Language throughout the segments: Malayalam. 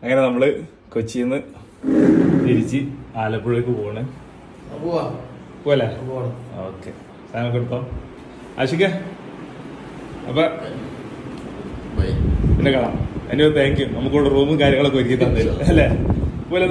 അങ്ങനെ നമ്മള് കൊച്ചിന്ന് തിരിച്ച് ആലപ്പുഴക്ക് പോവാണ്. പോലെ ഓക്കെ സാധനമൊക്കെ എടുത്തോ ആശിക്ക. അപ്പൊ പിന്നെ കാണാം. അതിന് താങ്ക് യു. നമുക്കിവിടെ റൂമും കാര്യങ്ങളൊക്കെ ഒരുക്കി തന്നില്ല അല്ലേ? പോലെ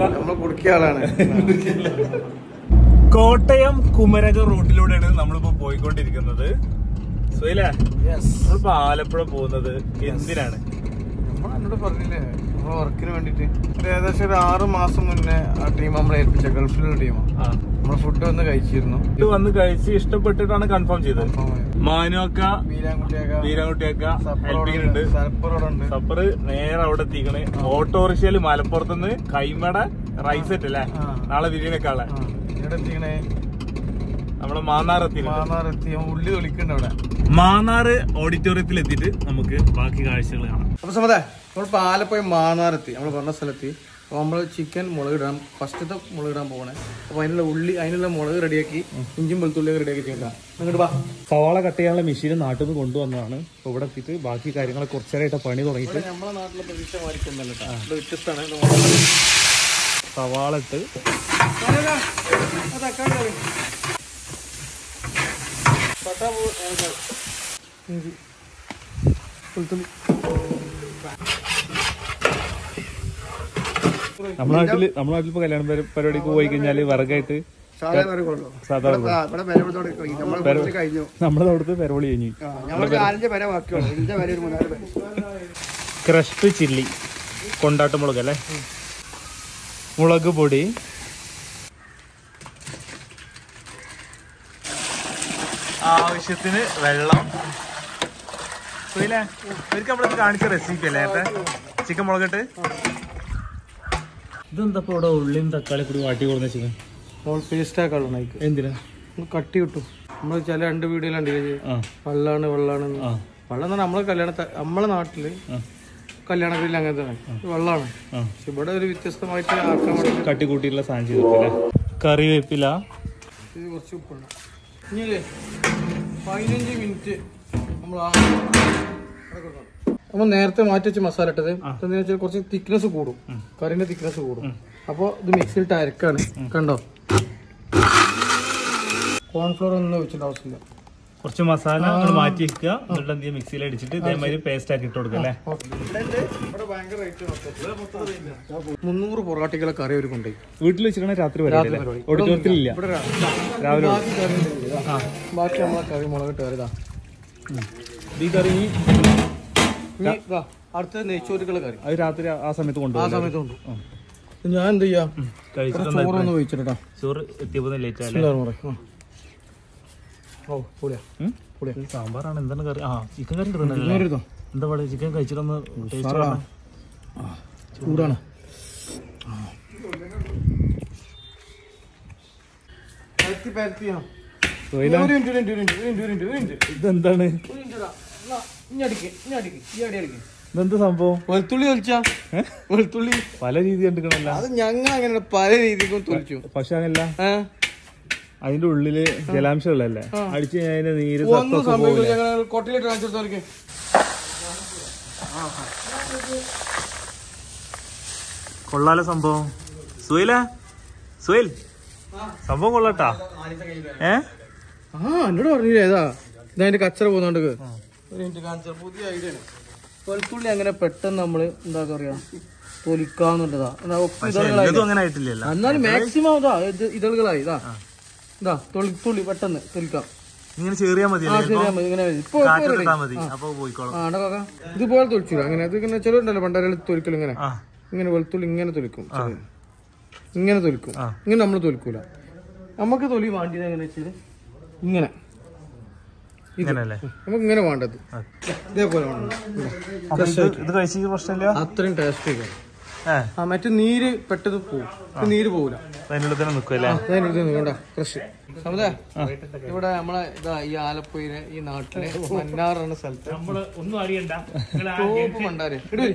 കോട്ടയം കുമരകം റൂട്ടിലൂടെയാണ് നമ്മളിപ്പോ പോയിക്കൊണ്ടിരിക്കുന്നത്. സുഹൈലേ, നമ്മളിപ്പോ ആലപ്പുഴ പോകുന്നത് എന്തിനാണ്? നമ്മളോട് പറഞ്ഞില്ലേ, നമ്മളെ വർക്കിന് വേണ്ടിട്ട് ഏകദേശം ഒരു 6 മാസം മുന്നേ ആ ടീം നമ്മളെ ഏൽപ്പിച്ച ഗൾഫിലുള്ള ടീമാണ്. നമ്മള് ഫുഡ് വന്ന് കഴിച്ചിരുന്നു. വന്ന് കഴിച്ച് ഇഷ്ടപ്പെട്ടിട്ടാണ് കൺഫേം ചെയ്തത്. മാനുവക്ക വീരാൻകുട്ടിയൊക്കെ ഹെൽപ്പിംഗിനുണ്ട്. സപ്പറ് നേരെ അവിടെ എത്തിക്കണ്. ഓട്ടോറിക്ഷയില് മലപ്പുറത്തുനിന്ന് കൈമട റൈസ് സെറ്റ് അല്ലേ, നാളെ ബിരിയാണിയൊക്കെ ഇവിടെ എത്തിക്കണേ. നമ്മള് മാന്നാറെത്തി ഉള്ളി തൊളിക്കുന്നുണ്ട് അവിടെ. മാന്നാറ് ഓഡിറ്റോറിയത്തിൽ എത്തിയിട്ട് നമുക്ക് ബാക്കി കാഴ്ചകൾ കാണാം. അപ്പൊ സമതേ, നമ്മളിപ്പോ ആലപ്പുഴ മാന്നാറെത്തി. നമ്മൾ പറഞ്ഞ സ്ഥലത്ത് അപ്പൊ നമ്മള് ചിക്കൻ മുളക് ഇടാൻ ഫസ്റ്റത്തെ മുളക് ഇടാൻ പോകണേ. അപ്പൊ അതിനുള്ള മുളക് റെഡിയാക്കി ഇഞ്ചും വെളുത്തുള്ളിയൊക്കെ റെഡിയാക്കി ചെയ്യണം. ഇങ്ങോട്ട് വാ. സവാള കട്ട് ചെയ്യാനുള്ള മെഷീൻ നാട്ടിൽ നിന്ന് കൊണ്ടുവന്നതാണ്. അപ്പൊ ഇവിടെ എത്തിയിട്ട് ബാക്കി കാര്യങ്ങൾ കുറച്ചേരായിട്ട് പണി തുടങ്ങിയിട്ട്. നമ്മളെ നാട്ടിലെ പ്രതീക്ഷ മാറിക്കൊന്നല്ല, വ്യത്യസ്തമാണ്. സവാള ഇട്ട് നമ്മുടെ നാട്ടിൽ ഇപ്പൊ കല്യാണ പരിപാടിക്ക് പോയി കഴിഞ്ഞാല് വിറകായിട്ട് നമ്മുടെ അവിടുത്തെ പെരവളി കഴിഞ്ഞു. ക്രഷ്ഡ് ചില്ലി, കൊണ്ടാട്ട മുളക് അല്ലേ, മുളക് പൊടി, ആവശ്യത്തിന് വെള്ളം. ഇവർക്ക് നമ്മളത് കാണിച്ച റെസിപ്പി അല്ലേ ചിക്കൻ മുളകിട്ട്. ഇതെന്താ ഇവിടെ ഉള്ളിയും തക്കാളി കൂടി വാട്ടി കൊടുന്ന ചിക്കൻ പേസ്റ്റ് ആക്കാനുള്ള എന്തിനാ കട്ടി കിട്ടും. നമ്മൾ ചില 2 വീഡിയോ കണ്ടില്ലേ, വെള്ളാണ് വെള്ളം നമ്മളെ നാട്ടില് കല്യാണത്തിൽ അങ്ങനത്തെ വെള്ളമാണ്. പക്ഷെ ഇവിടെ ഒരു വ്യത്യസ്തമായിട്ട് ആക്കാൻ വേണ്ടി കട്ടി കൂട്ടിയിട്ടുള്ള സാധനം ചെയ്തിട്ടില്ല. കറിവേപ്പില, ഇത് കുറച്ച് ഉപ്പുണ്ട്. ഇനിയില്ലേ 15 മിനിറ്റ് നമ്മൾ നേരത്തെ മാറ്റി വെച്ച് മസാല ഇട്ടത് എന്താ വെച്ചാൽ കുറച്ച് തിക്നെസ് കൂടും, കറിന്റെ തിക്നെസ് കൂടും. അപ്പൊ ഇത് മിക്സിയിലിട്ട് അരക്കാണ്. കണ്ടോ, കോൺഫ്ലോർ ഒന്നും വെച്ചിട്ട് ആവശ്യമില്ല. കുറച്ച് മസാല മാറ്റി വെക്കുക, എന്നിട്ട് എന്ത് മിക്സിയിൽ അടിച്ചിട്ട് ഇതേമാതിരി പേസ്റ്റ് ആക്കി ഇട്ട് കൊടുക്കുക അല്ലേ. 300 പൊറാട്ടികളെ കറി അവർ കൊണ്ടുപോയി വീട്ടിൽ വെച്ചിട്ടാണ് രാത്രി ഓഡിറ്റോറിയത്തിലില്ല. രാവിലെ ബാക്കി നമ്മളെ കറി മുളകിട്ട് കറിതാ. ഈ കറി അടുത്ത നെയ്ച്ചോറുകളെ കറി അത് രാത്രി ആ സമയത്ത് കൊണ്ടുപോകും. ഞാൻ എന്ത് ചെയ്യാ, ചോറൊന്ന് വെച്ചിട്ടാ. ചോറ് എത്തിയപ്പോ ലേറ്റ് സാമ്പാറാണ്. എന്താണ് കറി? ചിക്കൻ കറി എന്താ പറയുക, ചിക്കൻ കഴിച്ചിട്ടൊന്ന് ചൂടാണ്. ഇതെന്താണ്, ഇതെന്താ സംഭവം? വെളുത്തുള്ളി തൊലിച്ചാ, വെളുത്തുള്ളി പല രീതി കണ്ടിക്കണല്ലോ. അത് ഞങ്ങൾ അങ്ങനെ പല രീതിക്കും തൊലിച്ചു. പക്ഷെ അങ്ങനല്ല, അതിന്റെ ഉള്ളില് ജലാംശം ഉള്ളല്ലേ, അടിച്ചു കഴിഞ്ഞാൽ നീര് കൊട്ടയിലിട്ട് കാണിച്ചെടുത്തവർക്ക്. കൊള്ളാലോ സംഭവം. സുഹൈൽ സംഭവം കൊള്ളട്ടാ. എന്നോട് പറഞ്ഞില്ലേ ഇതാ ഇതതിന്റെ കച്ചറ പോകുന്നോണ്ട്. ഒരു മിനിറ്റ് കാണിച്ച പുതിയ ഐഡിയ ആണ്. വെളുത്തുള്ളി അങ്ങനെ പെട്ടെന്ന് നമ്മള് എന്താ പറയാ തൊലിക്കാന്നുള്ളതാ. എന്നാലും മാക്സിമം ഇതാ ഇതളുകളായി. ഇതാ തൊളിത്തുള്ളി പെട്ടെന്ന് തൊലിക്കാം. ഇതുപോലെ തൊലിച്ചു അങ്ങനെ. അത് ഇങ്ങനെ ചിലരുണ്ടല്ലോ പണ്ടാരെ തൊലിക്കലും ഇങ്ങനെ ഇങ്ങനെ വെളുത്തുള്ളി ഇങ്ങനെ തൊലിക്കും, ഇങ്ങനെ തൊലിക്കും. ഇങ്ങനെ നമ്മൾ തൊലിക്കൂല. നമുക്ക് തൊലി വേണ്ടിയത് എങ്ങനെ വെച്ചാല് ഇങ്ങനെ നമുക്ക് ഇങ്ങനെ വേണ്ടത് ഇതേപോലെ അത്രയും ടേസ്റ്റ്. മറ്റു നീര് പെട്ടെന്ന് പോവും, നീര് പോവില്ല. ഇവിടെ നമ്മളെ ഇതാ ഈ ആലപ്പുഴയിലെ ഈ നാട്ടിലെ മന്നാറാണ് സ്ഥലത്ത് ഭണ്ടാര്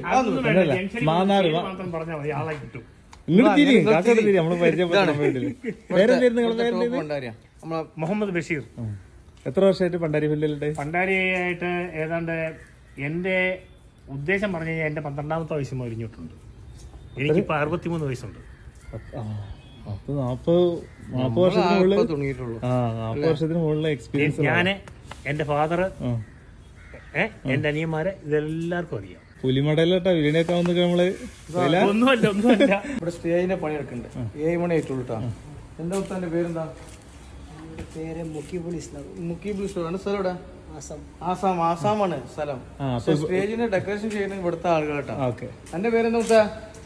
മുഹമ്മദ് ബഷീർ. എത്ര വർഷമായിട്ട് പണ്ടാരി ഫീൽഡിലുണ്ട്? പണ്ടാരിയായിട്ട് ഏതാണ്ട് എന്റെ ഉദ്ദേശം പറഞ്ഞു കഴിഞ്ഞാൽ എന്റെ 12ാമത്തെ വയസ്സ് കഴിഞ്ഞിട്ടുണ്ട്. എനിക്കിപ്പോ 63 വയസ്സുണ്ട്. അപ്പൊ 40 വർഷത്തിന് മുകളിലെ എക്സ്പീരിയൻസ്. ഞാന് എന്റെ ഫാദർ എന്റെ അനിയന്മാരെ ഇതെല്ലാവർക്കും അറിയാം. പുലിമടയിലോട്ടാ വീടിനൊക്കെ നമ്മള് ഒന്നുമല്ല. ഇവിടെ സ്റ്റേജിന്റെ പണി എടുക്കണ്ട്. 7 മണി ആയിട്ടുള്ളൂ കേട്ടോ. എന്താ ഉസ്താന്റെ പേരെന്താ? മുക്കീബുൽ ഇസ്ലാം. സ്ഥലം ഇവിടെ ആസാമാണ് സ്ഥലം. സ്റ്റേജിന് ഡെക്കറേഷൻ ചെയ്യുന്ന ഇവിടുത്തെ ആളുകൾ കേട്ടോ. എന്റെ പേരെന്താ ഉസ്താ?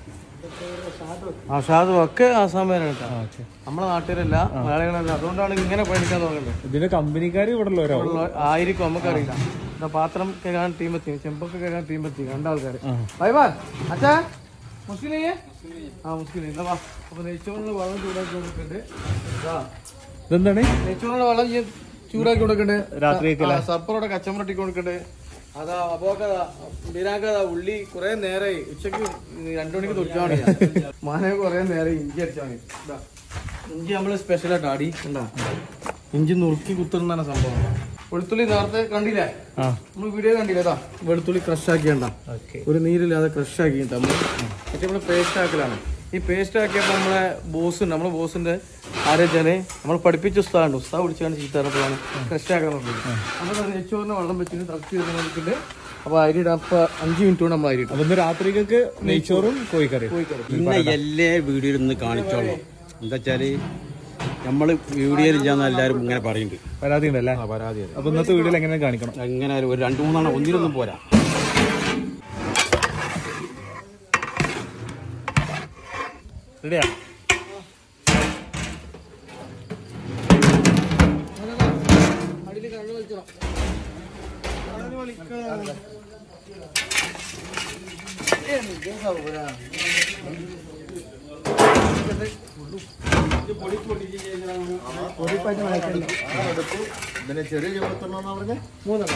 ഷാദ്. ഒക്കെ ആസാമേരാണ് കേട്ടോ. നമ്മളെ നാട്ടുകാരല്ല, മലയാളികളല്ല. അതുകൊണ്ടാണ് ഇങ്ങനെ പണിക്കാൻ തോന്നുന്നത്. ഇതിന്റെ കമ്പനിക്കാര് ഇവിടെ ആയിരിക്കും, നമുക്കറിയില്ല. പാത്രം കഴുകാൻ ടീമെത്തി, ചെമ്പൊക്കെ കഴുകാൻ ടീമെത്തി, 2 ആൾക്കാർ. ബൈബാ അച്ഛാ മുസ്ലിം മുസ്ലിം. എന്താ അപ്പൊ നെയ്ച്ചോറിനുള്ള വെള്ളം ചൂടാക്കി കൊടുക്കണ്ട്. ഇതെന്താണ്? നെയ്ച്ചോറിനുള്ള വെള്ളം ചൂടാക്കി കൊടുക്കണ്ട്. രാത്രി സർപ്പറോടെ കച്ചമ്പറട്ടി കൊടുക്കണ്ട്. അതാ അപ്പോക്കതാ ബിരാക്കതാ ഉള്ളി കുറെ നേരമായി. ഉച്ചക്ക് 2 മണിക്ക് തുറച്ചാൽ മതി. മാനേ കുറെ നേരം ഇഞ്ചി അടിച്ചാൽ മതി. ഇഞ്ചി നമ്മള് സ്പെഷ്യലായിട്ട് അടി ഉണ്ടാ. ഇഞ്ചി നുറുക്കി കുത്തുന്നതാണ് സംഭവം. വെളുത്തുള്ളി നേരത്തെ കണ്ടില്ലേ, നമ്മള് വീഡിയോ കണ്ടില്ലേതാ? വെളുത്തുള്ളി ക്രഷ് ആക്കിയണ്ട, ഒരു നീരില്ലാതെ ക്രഷ് ആക്കിയിട്ട് നമ്മള് പേസ്റ്റ് ആക്കലാണ്. ഈ പേസ്റ്റ് ആക്കിയപ്പോ നമ്മളെ ബോസിന്റെ ആരെച്ചാല് നമ്മൾ പഠിപ്പിച്ച ഉസ്താദുണ്ട്. ഉസ്താദ് വിളിച്ചാണ് ചീത്തറപ്പോഴാണ് ക്രഷ് ആക്കാൻ നോക്കുന്നത്. നമ്മൾ നെയ്ച്ചോറിന് വെള്ളം വെച്ചിട്ട് തിളച്ച് നോക്കിയിട്ട് അപ്പൊ അരിയിടാം. 5 മിനിറ്റ് കൊണ്ട് നമ്മൾ അരിയിടും. അപ്പൊ രാത്രിക്കൊക്കെ നെയ്ച്ചോറും കോഴിക്കറി. ഇന്ന എല്ലാ വീഡിയോയിൽ ഒന്ന് കാണിച്ചോളൂ. എന്താ വെച്ചാല് നമ്മള് വീഡിയോയിൽ ഇല്ലാന്ന് എല്ലാവരും ഇങ്ങനെ പറയുന്നുണ്ട്. പരാതി ഉണ്ടല്ലേ? പരാതി. അപ്പൊ ഇന്നത്തെ വീഡിയോയിൽ എങ്ങനെ കാണിക്കണം? എങ്ങനെ ഒരു 2-3 ഒന്നിനൊന്നും പോരാ. റെഡിയാ? ചെറിയ ചുമത്തുണ്ടോന്നാ പറഞ്ഞേ? 3.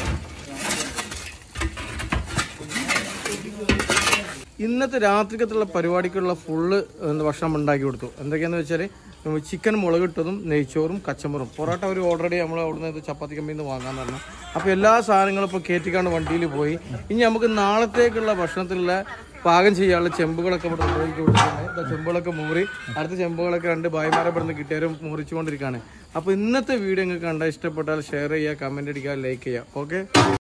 ഇന്നത്തെ രാത്രിക്കത്തുള്ള പരിപാടിക്കുള്ള ഫുള്ള് ഭക്ഷണം ഉണ്ടാക്കി കൊടുത്തു. എന്തൊക്കെയാന്ന് വെച്ചാൽ ചിക്കൻ മുളകിട്ടതും നെയ്ച്ചോറും കച്ചമ്പറും. പൊറോട്ട ഒരു ഓൾറെഡി നമ്മൾ അവിടുന്ന് ചപ്പാത്തി കമ്പിയിൽ നിന്ന് വാങ്ങാൻ പറഞ്ഞു. അപ്പോൾ എല്ലാ സാധനങ്ങളും ഇപ്പോൾ കയറ്റിക്കാണ്ട് വണ്ടിയിൽ പോയി. ഇനി നമുക്ക് നാളത്തേക്കുള്ള ഭക്ഷണത്തിലുള്ള പാകം ചെയ്യാനുള്ള ചെമ്പുകളൊക്കെ ഇവിടെ ഉപയോഗിച്ച് കൊടുത്തിട്ടുണ്ട്. ചെമ്പുകളൊക്കെ മൂറി, അടുത്ത ചെമ്പുകളൊക്കെ 2 ഭായിമാരെ ഇവിടെ നിന്ന് കിട്ടിയാലും മുറിച്ചുകൊണ്ടിരിക്കുകയാണ്. അപ്പോൾ ഇന്നത്തെ വീഡിയോ നിങ്ങൾക്ക് കണ്ടാൽ ഇഷ്ടപ്പെട്ടാൽ ഷെയർ ചെയ്യുക, കമൻറ്റ് അടിക്കുക, ലൈക്ക് ചെയ്യുക. ഓക്കെ.